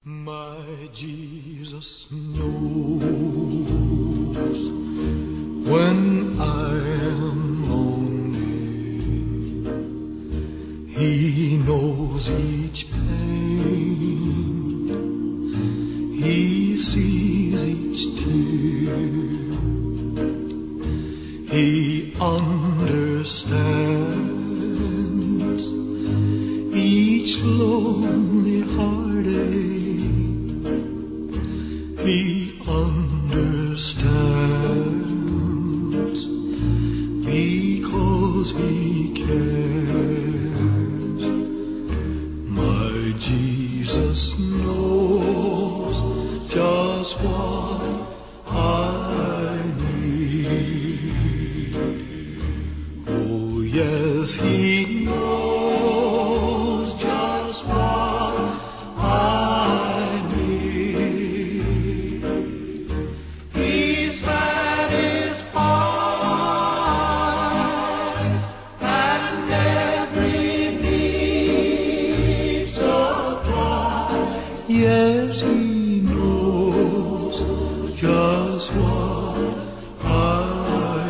My Jesus knows when I am lonely. He knows each pain. He sees each tear. He understands each lonely heartache. He understands because he cares. My Jesus knows just what I need. Oh yes, he knows just what I need. He satisfies and every need supplies. Yes, he knows just what I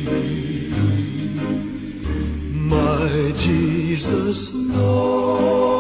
need. My Jesus knows.